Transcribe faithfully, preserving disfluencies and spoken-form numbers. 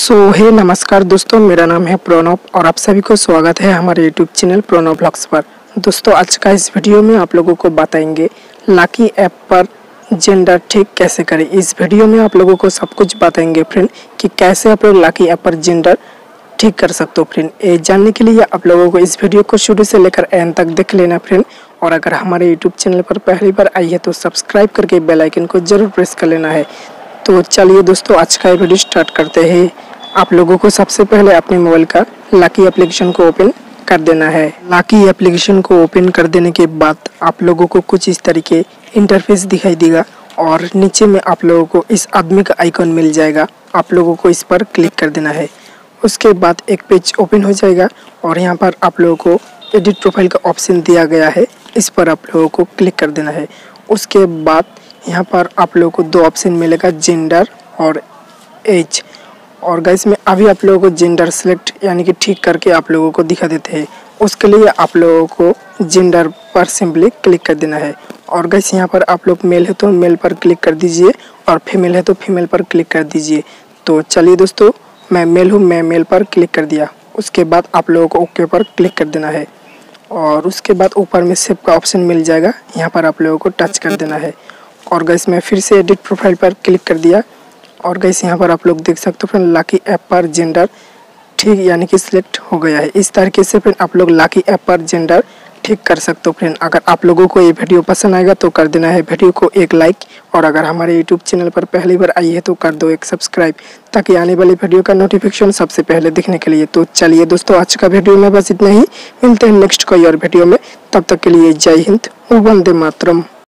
सो है नमस्कार दोस्तों, मेरा नाम है प्रणव और आप सभी को स्वागत है हमारे यूट्यूब चैनल प्रणव ब्लॉग्स पर। दोस्तों आज का इस वीडियो में आप लोगों को बताएंगे लाकी ऐप पर जेंडर ठीक कैसे करें। इस वीडियो में आप लोगों को सब कुछ बताएंगे फ्रेंड कि कैसे आप लोग लाकी ऐप पर जेंडर ठीक कर सकते हो फ्रेंड। ये जानने के लिए आप लोगों को इस वीडियो को शुरू से लेकर एंड तक देख लेना फ्रेंड। और अगर हमारे यूट्यूब चैनल पर पहली बार आई है तो सब्सक्राइब करके बेल आइकन को जरूर प्रेस कर लेना है। तो चलिए दोस्तों आज का वीडियो स्टार्ट करते हैं। आप लोगों को सबसे पहले अपने मोबाइल का लाकी एप्लीकेशन को ओपन कर देना है। लाकी एप्लीकेशन को ओपन कर देने के बाद आप लोगों को कुछ इस तरीके इंटरफेस दिखाई देगा और नीचे में आप लोगों को इस आदमी का आइकॉन मिल जाएगा। आप लोगों को इस पर क्लिक कर देना है। उसके बाद एक पेज ओपन हो जाएगा और यहाँ पर आप लोगों को एडिट प्रोफाइल का ऑप्शन दिया गया है, इस पर आप लोगों को क्लिक कर देना है। उसके बाद यहाँ पर आप लोगों को दो ऑप्शन मिलेगा, जेंडर और एज। और गाइस में अभी आप लोगों को जेंडर सेलेक्ट यानी कि ठीक करके आप लोगों को दिखा देते हैं। उसके लिए आप लोगों को जेंडर पर सिंपली क्लिक कर देना है। और गाइस यहाँ पर आप लोग मेल है तो मेल पर क्लिक कर दीजिए और फीमेल है तो फीमेल पर क्लिक कर दीजिए। तो चलिए दोस्तों, मैं मेल हूँ, मैं मेल पर क्लिक कर दिया। उसके बाद आप लोगों को ओके पर क्लिक कर देना है और उसके बाद ऊपर में सेव का ऑप्शन मिल जाएगा, यहाँ पर आप लोगों को टच कर देना है। और गाइस मैं फिर से एडिट प्रोफाइल पर क्लिक कर दिया और गाइस यहाँ पर आप लोग देख सकते हो फ्रेंड लाकी ऐप पर जेंडर ठीक यानी कि सिलेक्ट हो गया है। इस तरीके से फ्रेंड आप लोग लाकी ऐप पर जेंडर ठीक कर सकते हो फ्रेंड। अगर आप लोगों को ये वीडियो पसंद आएगा तो कर देना है वीडियो को एक लाइक और अगर हमारे यूट्यूब चैनल पर पहली बार आई है तो कर दो एक सब्सक्राइब, ताकि आने वाली वीडियो का नोटिफिकेशन सबसे पहले दिखने के लिए। तो चलिए दोस्तों आज का वीडियो में बस इतना ही, मिलते हैं नेक्स्ट कोई और वीडियो में। तब तक के लिए जय हिंद, वंदे मातरम।